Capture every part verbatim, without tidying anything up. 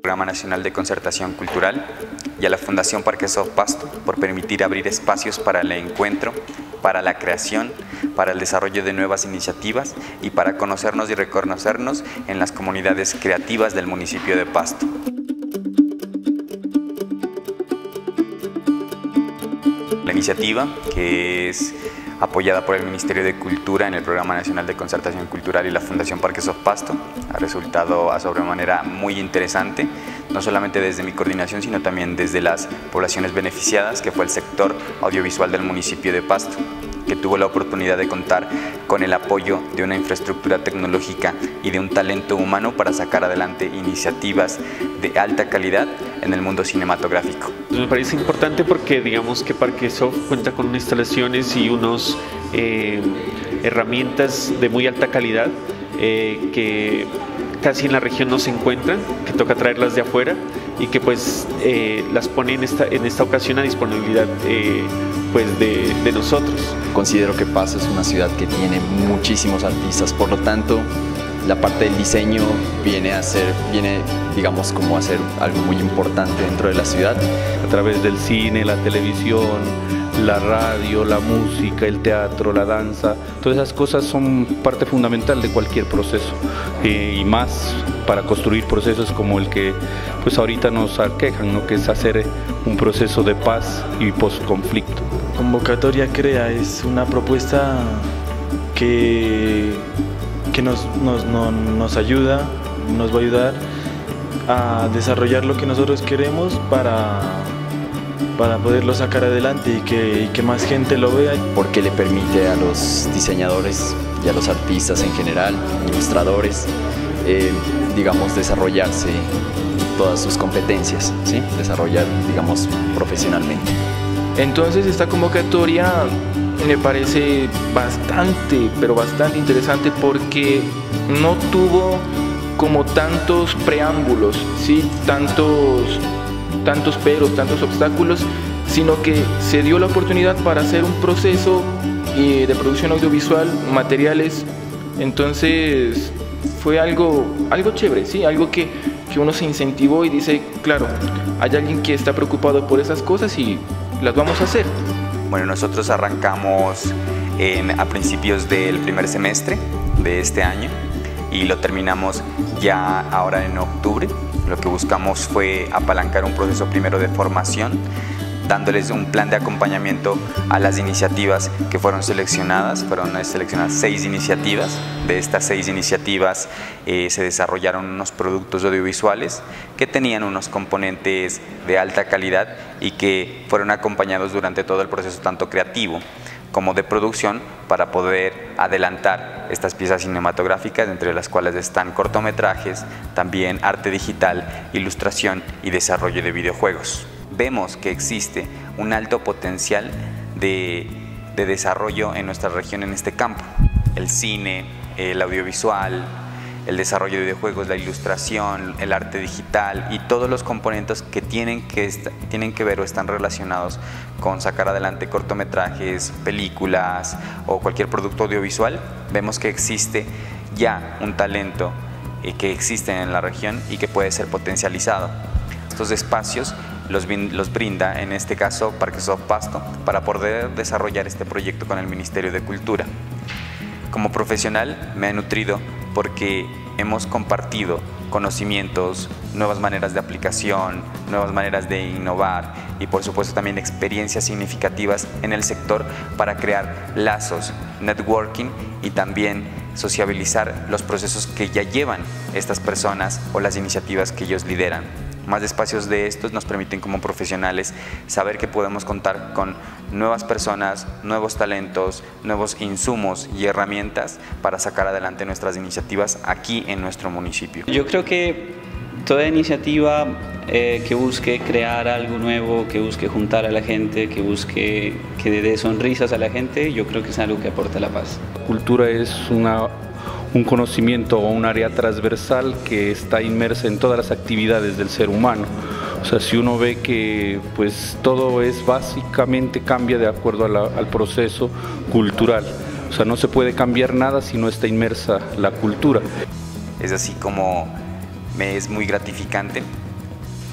Programa Nacional de Concertación Cultural y a la Fundación Parque Soft Pasto por permitir abrir espacios para el encuentro, para la creación, para el desarrollo de nuevas iniciativas y para conocernos y reconocernos en las comunidades creativas del municipio de Pasto. La iniciativa, que es apoyada por el Ministerio de Cultura en el Programa Nacional de Concertación Cultural y la Fundación Parque Soft Pasto, ha resultado a sobremanera muy interesante, no solamente desde mi coordinación, sino también desde las poblaciones beneficiadas, que fue el sector audiovisual del municipio de Pasto, que tuvo la oportunidad de contar con el apoyo de una infraestructura tecnológica y de un talento humano para sacar adelante iniciativas de alta calidad en el mundo cinematográfico. Me parece importante porque digamos que Parque Soft cuenta con unas instalaciones y unas eh, herramientas de muy alta calidad eh, que casi en la región no se encuentran, que toca traerlas de afuera y que pues eh, las pone en esta, en esta ocasión a disponibilidad eh, pues de, de nosotros. Considero que Pasto es una ciudad que tiene muchísimos artistas, por lo tanto la parte del diseño viene a ser, viene digamos como a ser algo muy importante dentro de la ciudad. A través del cine, la televisión, la radio, la música, el teatro, la danza, todas esas cosas son parte fundamental de cualquier proceso eh, y más para construir procesos como el que pues ahorita nos aquejan, ¿no? Que es hacer un proceso de paz y posconflicto. Convocatoria Crea es una propuesta que, que nos, nos, nos, nos ayuda, nos va a ayudar a desarrollar lo que nosotros queremos para para poderlo sacar adelante y que, y que más gente lo vea. Porque le permite a los diseñadores y a los artistas en general, ilustradores, eh, digamos, desarrollarse todas sus competencias, ¿sí? Desarrollar, digamos, profesionalmente. Entonces esta convocatoria me parece bastante, pero bastante interesante porque no tuvo como tantos preámbulos, ¿sí? Tantos... tantos peros, tantos obstáculos, sino que se dio la oportunidad para hacer un proceso de producción audiovisual, materiales. Entonces fue algo, algo chévere, ¿sí? Algo que, que uno se incentivó y dice, claro, hay alguien que está preocupado por esas cosas y las vamos a hacer. Bueno, nosotros arrancamos en, a principios del primer semestre de este año y lo terminamos ya ahora en octubre. Lo que buscamos fue apalancar un proceso primero de formación, dándoles un plan de acompañamiento a las iniciativas que fueron seleccionadas. Fueron seleccionadas seis iniciativas. De estas seis iniciativas eh, se desarrollaron unos productos audiovisuales que tenían unos componentes de alta calidad y que fueron acompañados durante todo el proceso, tanto creativo como de producción, para poder adelantar estas piezas cinematográficas, entre las cuales están cortometrajes, también arte digital, ilustración y desarrollo de videojuegos. Vemos que existe un alto potencial de, de desarrollo en nuestra región en este campo. El cine, el audiovisual, el desarrollo de videojuegos, la ilustración, el arte digital y todos los componentes que tienen que, tienen que ver o están relacionados con sacar adelante cortometrajes, películas o cualquier producto audiovisual. Vemos que existe ya un talento eh, que existe en la región y que puede ser potencializado. Estos espacios los, los brinda, en este caso, Parque Soft Pasto, para poder desarrollar este proyecto con el Ministerio de Cultura. Como profesional me he nutrido porque hemos compartido conocimientos, nuevas maneras de aplicación, nuevas maneras de innovar y por supuesto también experiencias significativas en el sector para crear lazos, networking y también sociabilizar los procesos que ya llevan estas personas o las iniciativas que ellos lideran. Más espacios de estos nos permiten como profesionales saber que podemos contar con nuevas personas, nuevos talentos, nuevos insumos y herramientas para sacar adelante nuestras iniciativas aquí en nuestro municipio. Yo creo que toda iniciativa eh, que busque crear algo nuevo, que busque juntar a la gente, que busque que dé sonrisas a la gente, yo creo que es algo que aporta la paz. Cultura es una un conocimiento o un área transversal que está inmersa en todas las actividades del ser humano. O sea, si uno ve que pues todo es básicamente cambia de acuerdo a la, al proceso cultural. O sea, no se puede cambiar nada si no está inmersa la cultura. Es así como me es muy gratificante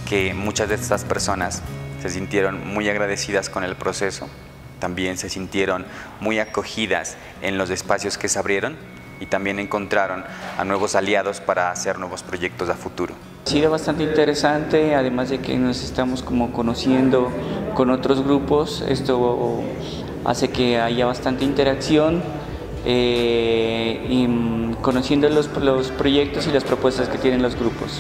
que muchas de estas personas se sintieron muy agradecidas con el proceso, también se sintieron muy acogidas en los espacios que se abrieron y también encontraron a nuevos aliados para hacer nuevos proyectos a futuro. Ha sido bastante interesante, además de que nos estamos como conociendo con otros grupos. Esto hace que haya bastante interacción eh, y conociendo los, los proyectos y las propuestas que tienen los grupos.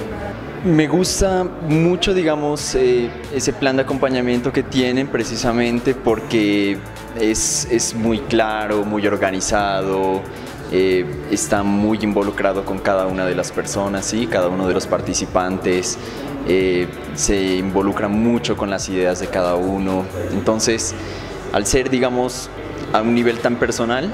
Me gusta mucho, digamos, eh, ese plan de acompañamiento que tienen, precisamente porque es, es muy claro, muy organizado. Eh, está muy involucrado con cada una de las personas, ¿sí? Cada uno de los participantes eh, se involucra mucho con las ideas de cada uno. Entonces, al ser, digamos, a un nivel tan personal,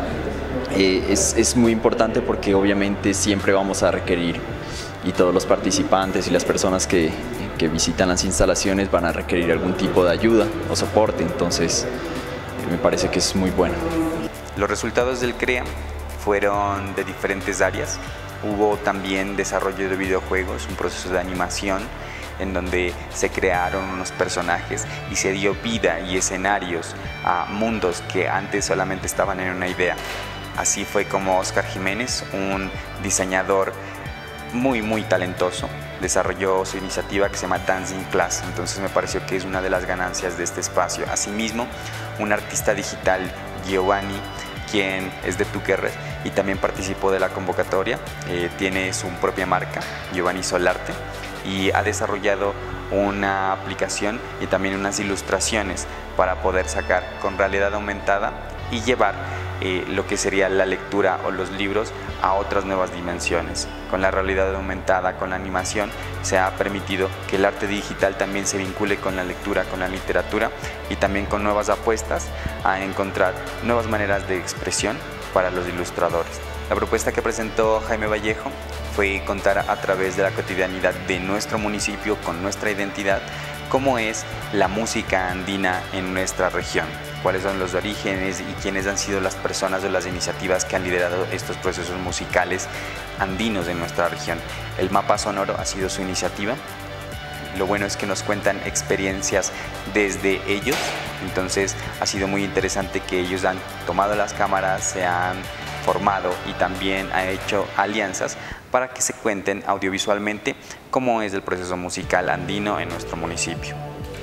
eh, es, es muy importante porque obviamente siempre vamos a requerir, y todos los participantes y las personas que, que visitan las instalaciones van a requerir algún tipo de ayuda o soporte. Entonces, me parece que es muy bueno. Los resultados del CREA fueron de diferentes áreas. Hubo también desarrollo de videojuegos, un proceso de animación en donde se crearon unos personajes y se dio vida y escenarios a mundos que antes solamente estaban en una idea. Así fue como Oscar Jiménez, un diseñador muy muy talentoso, desarrolló su iniciativa que se llama Dancing Class. Entonces me pareció que es una de las ganancias de este espacio. Asimismo, un artista digital, Giovanni, quien es de Tuquerres y también participó de la convocatoria, eh, tiene su propia marca, Giovanni Solarte, y ha desarrollado una aplicación y también unas ilustraciones para poder sacar con realidad aumentada y llevar eh, lo que sería la lectura o los libros a otras nuevas dimensiones. Con la realidad aumentada, con la animación, se ha permitido que el arte digital también se vincule con la lectura, con la literatura y también con nuevas apuestas a encontrar nuevas maneras de expresión para los ilustradores. La propuesta que presentó Jaime Vallejo fue contar a través de la cotidianidad de nuestro municipio, con nuestra identidad, cómo es la música andina en nuestra región, cuáles son los orígenes y quiénes han sido las personas o las iniciativas que han liderado estos procesos musicales andinos en nuestra región. El mapa sonoro ha sido su iniciativa. Lo bueno es que nos cuentan experiencias desde ellos, entonces ha sido muy interesante que ellos han tomado las cámaras, se han formado y también han hecho alianzas para que se cuenten audiovisualmente cómo es el proceso musical andino en nuestro municipio.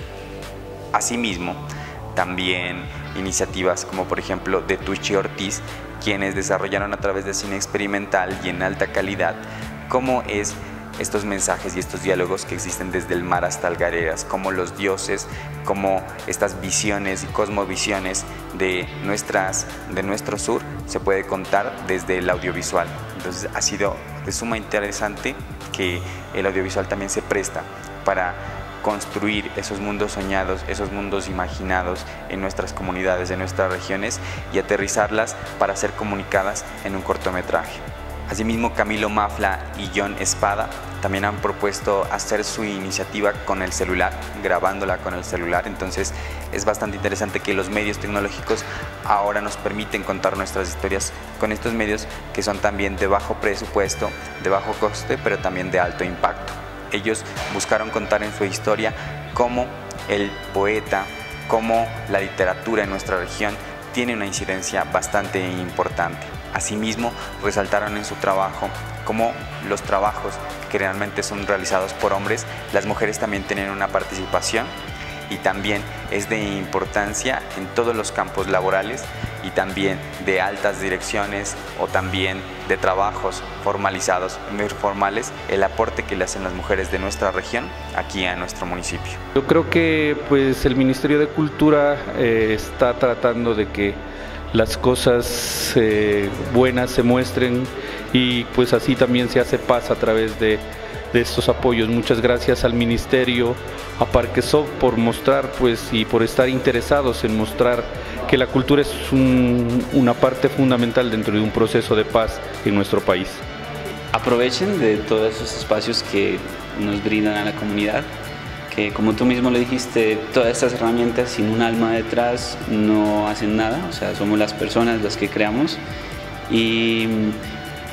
Asimismo, también iniciativas como por ejemplo de Tucci Ortiz, quienes desarrollaron a través de cine experimental y en alta calidad cómo es estos mensajes y estos diálogos que existen desde el mar hasta Algareras, como los dioses, como estas visiones y cosmovisiones de, nuestras, de nuestro sur se puede contar desde el audiovisual. Entonces ha sido de suma interesante que el audiovisual también se presta para construir esos mundos soñados, esos mundos imaginados en nuestras comunidades, en nuestras regiones y aterrizarlas para ser comunicadas en un cortometraje. Asimismo, Camilo Mafla y John Espada también han propuesto hacer su iniciativa con el celular, grabándola con el celular. Entonces es bastante interesante que los medios tecnológicos ahora nos permiten contar nuestras historias con estos medios que son también de bajo presupuesto, de bajo coste, pero también de alto impacto. Ellos buscaron contar en su historia cómo el poeta, cómo la literatura en nuestra región tiene una incidencia bastante importante. Asimismo, resaltaron en su trabajo cómo los trabajos que realmente son realizados por hombres, las mujeres también tienen una participación y también es de importancia en todos los campos laborales y también de altas direcciones o también de trabajos formalizados, muy formales, el aporte que le hacen las mujeres de nuestra región aquí a nuestro municipio. Yo creo que pues el Ministerio de Cultura eh, está tratando de que las cosas eh, buenas se muestren y pues así también se hace paz a través de, de estos apoyos. Muchas gracias al Ministerio, a Parquesoft por mostrar pues y por estar interesados en mostrar que la cultura es un, una parte fundamental dentro de un proceso de paz en nuestro país. Aprovechen de todos esos espacios que nos brindan a la comunidad, que como tú mismo lo dijiste, todas estas herramientas sin un alma detrás no hacen nada, o sea, somos las personas las que creamos y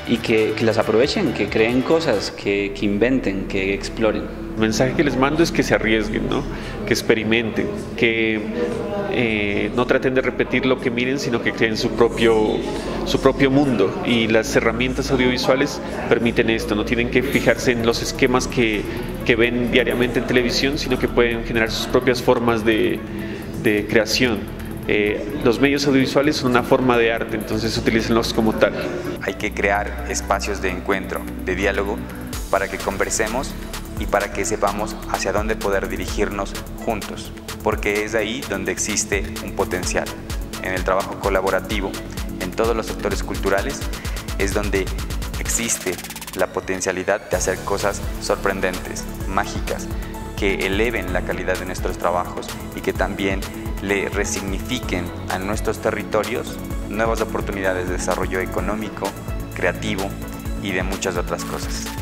y que, que las aprovechen, que creen cosas, que, que inventen, que exploren. El mensaje que les mando es que se arriesguen, ¿no? Que experimenten, que eh, no traten de repetir lo que miren, sino que creen su propio, su propio mundo. Y las herramientas audiovisuales permiten esto, no tienen que fijarse en los esquemas que, que ven diariamente en televisión, sino que pueden generar sus propias formas de, de creación. Eh, los medios audiovisuales son una forma de arte, entonces utilícenlos como tal. Hay que crear espacios de encuentro, de diálogo, para que conversemos y para que sepamos hacia dónde poder dirigirnos juntos, porque es ahí donde existe un potencial. En el trabajo colaborativo, en todos los sectores culturales, es donde existe la potencialidad de hacer cosas sorprendentes, mágicas, que eleven la calidad de nuestros trabajos y que también le resignifiquen a nuestros territorios nuevas oportunidades de desarrollo económico, creativo y de muchas otras cosas.